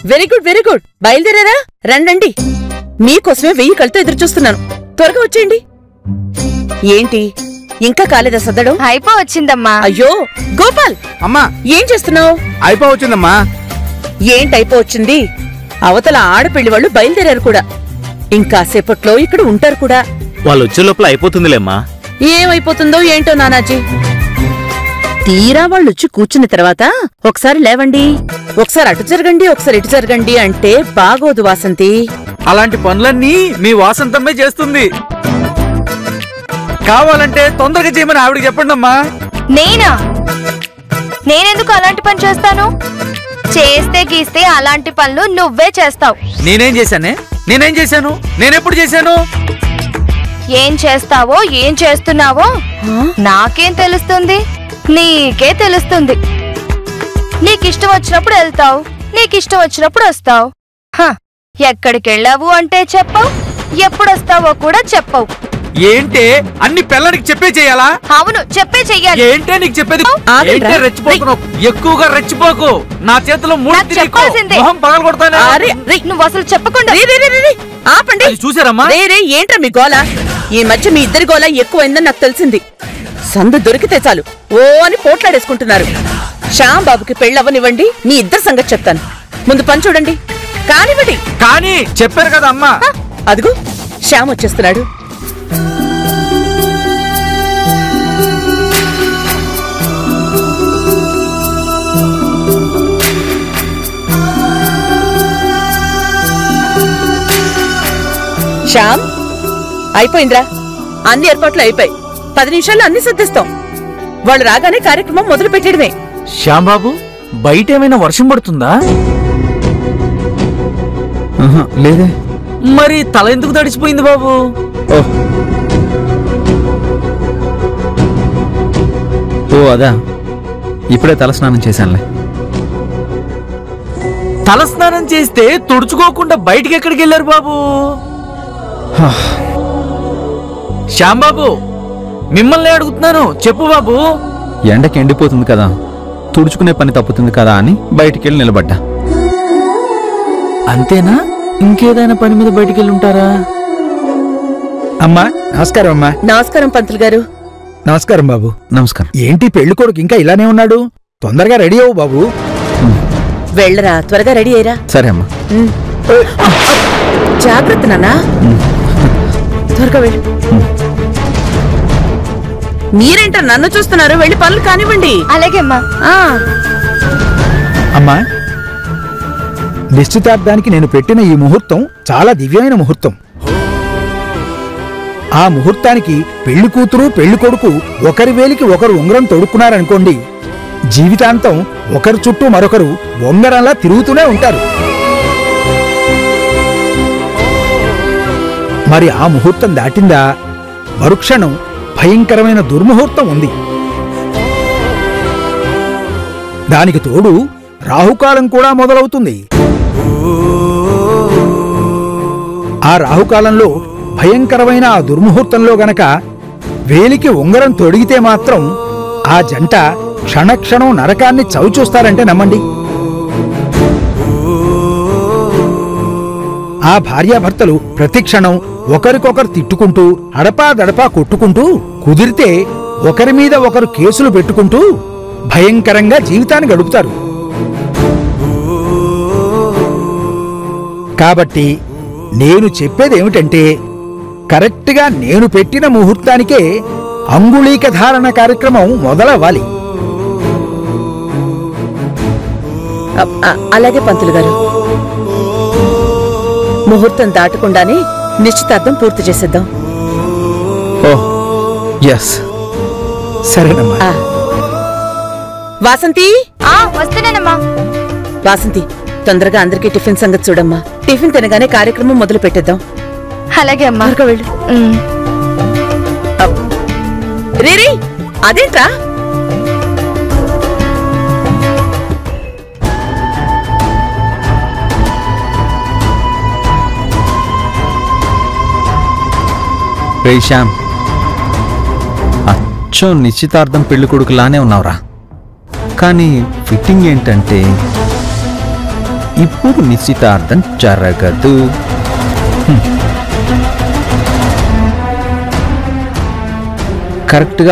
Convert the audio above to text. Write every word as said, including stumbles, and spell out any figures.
Very good very good బయలుదేరారా రండి మీకోసమే వెయ్యి కళ్ళతో ఎదురు చూస్తున్నాను త్వరగా వచ్చేయండి ఏంటి ఇంకా కాలేదా సద్దడం అయిపో వచ్చిందమ్మా అయ్యో గోపాల్ అమ్మా ఏం చేస్తున్నావు అయిపో వచ్చిందమ్మా ఏంటి అయిపో వచ్చింది అవతల ఆడపిల్లి వాళ్ళు బయలుదేరారు కూడా ఇంకాసేపట్లో ఇక్కడ ఉంటారు కూడా వాళ్ళు వచ్చే లోపల అయిపోతుందిలేమ్మా ఏమైపోతుందో ఏంటో నానాజీ తీరా వాళ్ళొచ్చి కూర్చున్న తర్వాత ఒకసారి లేవండి ఒకసారి అటు జరగండి ఒకసారి ఇటు జరగండి అంటే బాగోదు వాసంతి అలాంటి పనులన్నీ మీ వాసంతమ్మే చేస్తుంది కావాలంటే తొందరగా చేయమని ఆవిడకి చెప్పండి అమ్మా నేనా నేనెందుకు అలాంటి పని చేస్తాను చేస్తే గీస్తే అలాంటి పనులు నువ్వే చేస్తావు నేనేం చేశానే నేనేం చేశాను నేనెప్పుడు చేశాను ఏం చేస్తావో ఏం చేస్తున్నావో నాకేం తెలుస్తుంది నీకే తెలుస్తుంది నీకిష్టం వచ్చినప్పుడు వెళ్తావు నీకిష్టం వచ్చినప్పుడు వస్తావు ఎక్కడికెళ్ళావు అంటే చెప్పవు ఎప్పుడొస్తావో కూడా చెప్పవు ఏంటే అన్ని పిల్లడికి చెప్పే చెయ్యాలా అవును చెప్పే చెయ్యాలి ఏంటే నీకు చెప్పేది ఏంటే రెచ్చిపోతున్నావు ఎక్కువగా రెచ్చిపోకు నా చేతిలో మొహం పగల కొడతానే నువ్వు అసలు చెప్పకుండా ఆపండి చూసారమ్మా రే ఏంట్రా మీ గోల ఈ మధ్య మీ ఇద్దరి గోల ఎక్కువైందని నాకు తెలిసింది సందు దొరికితే చాలు ఓ అని పోట్లాడేసుకుంటున్నారు శ్యామ్ బాబుకి పెళ్ళవనివ్వండి మీ ఇద్దరు సంగతి చెప్తాను ముందు పని చూడండి కానివ్వండి కానీ చెప్పారు కదా అమ్మా అదిగో శ్యామ్ వచ్చేస్తున్నాడు శ్యామ్ అయిపోయిందిరా అన్ని ఏర్పాట్లు అయిపోయి పది నిమిషాల్లో అన్ని సర్దిస్తాం వాళ్ళు రాగానే కార్యక్రమం మొదలు పెట్టడమే శ్యాంబాబు బయట ఏమైనా వర్షం పడుతుందా లేదే మరి తల ఎందుకు తడిచిపోయింది బాబు ఓ అదా ఇప్పుడే తలస్నానం చేశానులే తలస్నానం చేస్తే తుడుచుకోకుండా బయటికి ఎక్కడికి వెళ్ళారు బాబు శ్యాంబాబు మిమ్మల్ని అడుగుతున్నాను చెప్పు బాబు ఎండకి ఎండిపోతుంది కదా తుడుచుకునే పని తప్పుతుంది కదా అని బయటికెళ్ళి నిలబడ్డా అంతేనా ఇంకేదైనా పని మీద బయటికెళ్ళి ఉంటారా అమ్మా నమస్కారం అమ్మా నమస్కారం పంతులు గారు నమస్కారం బాబు నమస్కారం ఏంటి పెళ్లి కొడుకు ఇంకా ఇలానే ఉన్నాడు తొందరగా రెడీ అవ్వు బాబు వెళ్ళరా త్వరగా రెడీ అయ్యరా సరే అమ్మా జాగ్రత్త నాన్నా త్వరగా వెళ్ళు మీరేంట నన్ను చూస్తున్నారు వెళ్ళి పనులు కానివ్వండి అలాగే అమ్మా అమ్మా నిశ్చితార్థానికి నేను పెట్టిన ఈ ముహూర్తం చాలా దివ్యమైన ముహూర్తం ఆ ముహూర్తానికి పెళ్లి కూతురు పెళ్లి కొడుకు ఒకరి వేలికి ఒకరు ఉంగరం తొడుక్కున్నారనుకోండి జీవితాంతం ఒకరి చుట్టూ మరొకరు ఉంగరంలా తిరుగుతూనే ఉంటారు మరి ఆ ముహూర్తం దాటిందా మరుక్షణం భయంకరమైన దుర్ముహూర్తం ఉంది దానికి తోడు రాహుకాలం కూడా మొదలవుతుంది ఆ రాహుకాలంలో భయంకరమైన ఆ దుర్ముహూర్తంలో గనక వేలికి ఉంగరం తొడిగితే మాత్రం ఆ జంట క్షణక్షణం నరకాన్ని చవిచూస్తారంటే నమ్మండి ఆ భార్యాభర్తలు ప్రతిక్షణం ఒకరికొకరు తిట్టుకుంటూ అడపాదడపా కొట్టుకుంటూ కుదిరితే ఒకరి మీద ఒకరు కేసులు పెట్టుకుంటూ భయంకరంగా జీవితాన్ని గడుపుతారు కాబట్టి నేను చెప్పేదేమిటంటే కరెక్ట్గా నేను పెట్టిన ముహూర్తానికే అంగుళీక ధారణ కార్యక్రమం మొదలవ్వాలి అలాగే పంతులు గారు ముహూర్తం దాటకుండానే నిశ్చితార్థం పూర్తి చేసేద్దాం ఓహ్ ఎస్ సరేనమ్మా వాసంతి వస్తున్నానమ్మా వాసంతి తొందరగా అందరికీ టిఫిన్ సంగతి చూడమ్మా టిఫిన్ తినగానే కార్యక్రమం మొదలు పెట్టేద్దాం అలాగే అమ్మా వెళ్ళు రేరీ అదేంట్రా రే శ్యామ్ అచ్చం నిశ్చితార్థం పెళ్లి కొడుకులానే ఉన్నావురా కానీ ఫిట్టింగ్ ఏంటంటే ఇప్పుడు నిశ్చితార్థం జరగదు. కరెక్ట్గా